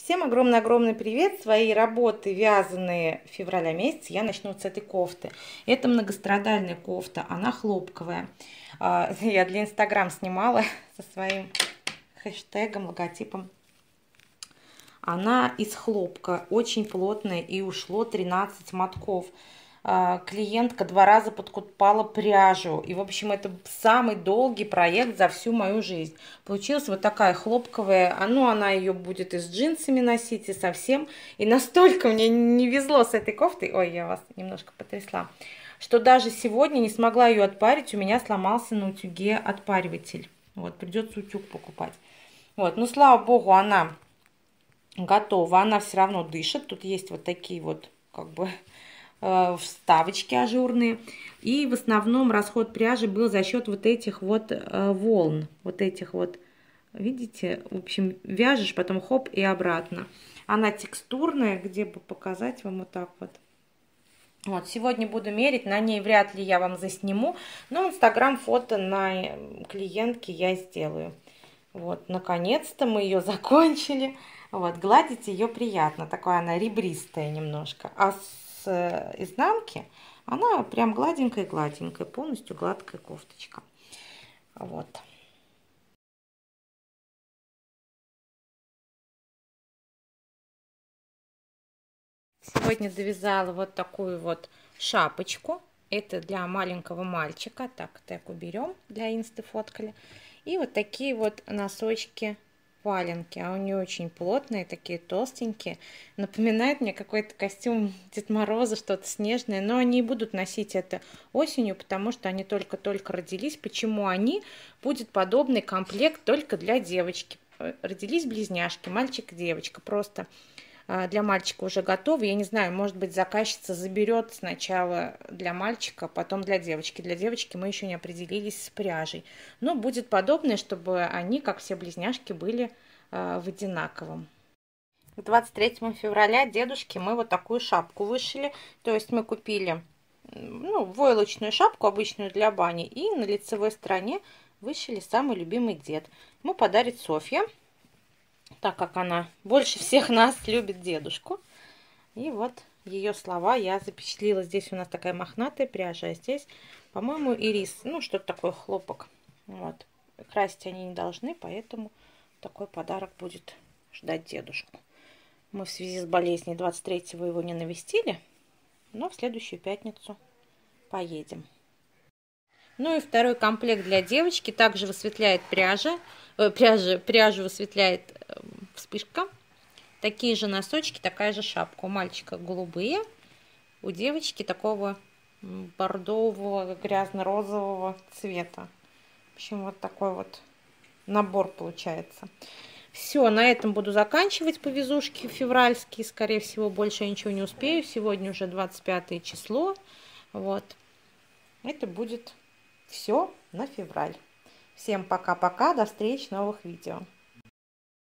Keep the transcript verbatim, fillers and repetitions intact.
Всем огромный-огромный привет! Свои работы, вязаные февраля месяца, я начну с этой кофты. Это многострадальная кофта, она хлопковая. Я для Инстаграм снимала со своим хэштегом, логотипом. Она из хлопка, очень плотная, и ушло тринадцать мотков. Клиентка два раза подкупала пряжу. И, в общем, это самый долгий проект за всю мою жизнь. Получилась вот такая хлопковая. А ну, она ее будет и с джинсами носить, и совсем. И настолько мне не везло с этой кофтой. Ой, я вас немножко потрясла. Что даже сегодня не смогла ее отпарить. У меня сломался на утюге отпариватель. Вот, придется утюг покупать. Вот, ну, слава богу, она готова. Она все равно дышит. Тут есть вот такие вот, как бы, вставочки ажурные. И в основном расход пряжи был за счет вот этих вот волн. Вот этих вот, видите? В общем, вяжешь, потом хоп и обратно. Она текстурная, где бы показать вам вот так вот. Вот, сегодня буду мерить, на ней вряд ли я вам засниму, но инстаграм фото на клиентке я сделаю. Вот, наконец-то мы ее закончили. Вот, гладить ее приятно, такая она ребристая немножко. А с изнанки она прям гладенькая-гладенькая, полностью гладкая кофточка. Вот. Сегодня довязала вот такую вот шапочку. Это для маленького мальчика. Так, так уберем, для инсты фоткали. И вот такие вот носочки, валенки. А они очень плотные, такие толстенькие. Напоминает мне какой-то костюм Дед Мороза, что-то снежное. Но они будут носить это осенью, потому что они только-только родились. Почему они? Будет подобный комплект только для девочки. Родились близняшки, мальчик и девочка. Просто для мальчика уже готовы. Я не знаю, может быть, заказчица заберет сначала для мальчика, потом для девочки. Для девочки мы еще не определились с пряжей. Но будет подобное, чтобы они, как все близняшки, были в одинаковом. К двадцать третьему февраля дедушке мы вот такую шапку вышили. То есть мы купили, ну, войлочную шапку, обычную для бани, и на лицевой стороне вышили самый любимый дед. Ему подарит Софья, так как она больше всех нас любит дедушку. И вот ее слова я запечатлила. Здесь у нас такая мохнатая пряжа, а здесь, по-моему, ирис. Ну, что-то такое, хлопок. Вот. Красить они не должны, поэтому такой подарок будет ждать дедушку. Мы в связи с болезнью двадцать третьего его не навестили, но в следующую пятницу поедем. Ну и второй комплект для девочки. Также высветляет пряжа. Э, пряжа пряжу высветляет э, вспышка. Такие же носочки, такая же шапка. У мальчика голубые, у девочки такого бордового, грязно-розового цвета. В общем, вот такой вот набор получается. Все, на этом буду заканчивать повязушки февральские. Скорее всего, больше я ничего не успею. Сегодня уже двадцать пятое число. Вот. Это будет все на февраль. Всем пока-пока, до встречи в новых видео.